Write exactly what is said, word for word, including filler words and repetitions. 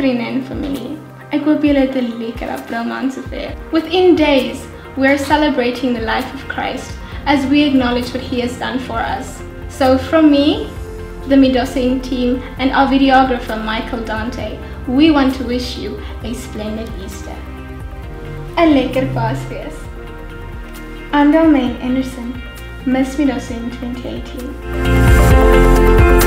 vriende en familie, ek hoop julle het 'n lekker April maand sover. Within days, we are celebrating the life of Christ as we acknowledge what He has done for us. So from me, the MIEDOSO team, and our videographer Michael DANDE, we want to wish you a splendid Easter. 'n Lekker Paasfees. Andal May Anderson, Miss MIEDOSO in twenty eighteen.